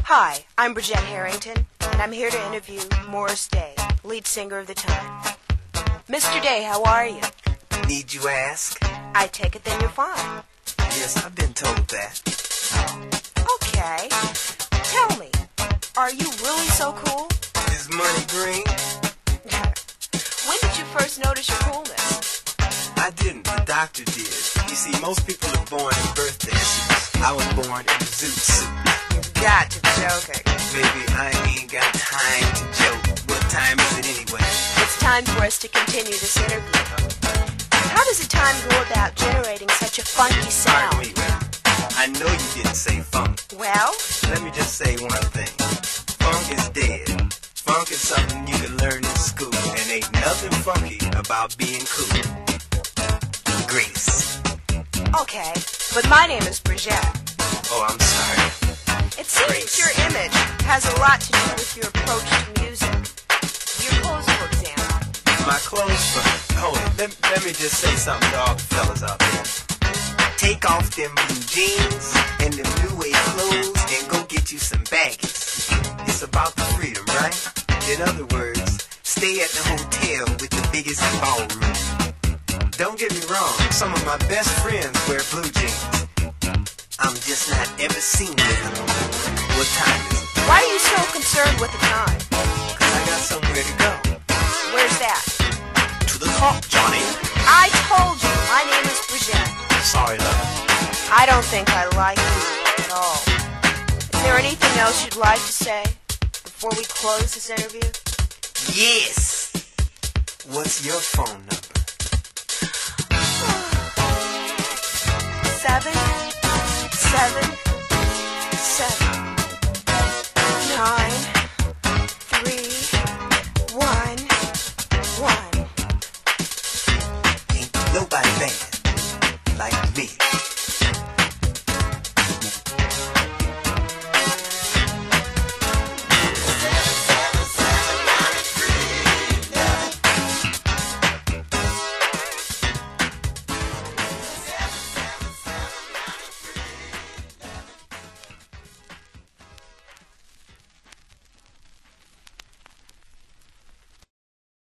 Hi, I'm Bridgette Harrington, and I'm here to interview Morris Day, lead singer of The Time. Mr. Day, how are you? Need you ask? I take it then you're fine. Yes, I've been told that. Okay. Tell me, are you really so cool? Is money green? When did you first notice your coolness? I didn't. The doctor did. You see, most people are born in birthday suits. I was born in a zoot suit. You've got to be joking. Baby, I ain't got time to joke. What time is it anyway? It's time for us to continue this interview. How does The Time go about generating such a funky sound? Pardon me. I know you didn't say funk. Well? Let me just say one thing. Funk is dead. Funk is something you can learn in school, and ain't nothing funky about being cool. Grace. Okay, but my name is Bridgette. Oh, I'm sorry. It seems Grace. your image has a lot to do with your approach to music. Your clothes, for example. My clothes for... Hold it. Let me just say something to all the fellas out there. Take off them blue jeans and them new wave clothes and go get you some baggies. It's about the freedom, right? In other words, stay at the hotel with the biggest ballroom. Don't get me wrong, some of my best friends wear blue jeans. I'm just not ever seen with them. What time is it? Why are you so concerned with the time? 'Cause I got somewhere to go. Where's that? To the top, Johnny. I told you, my name is Bridgette. Sorry, love. I don't think I like you at all. Is there anything else you'd like to say before we close this interview? Yes. What's your phone number? 7, 7,